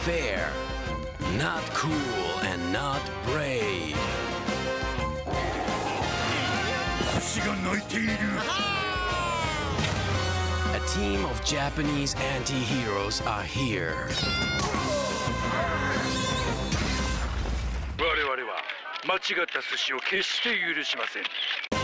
fair, not cool, and not brave. 寿司が泣いている。 A team of Japanese anti-heroes are here. 我々は間違った寿司を決して許しません。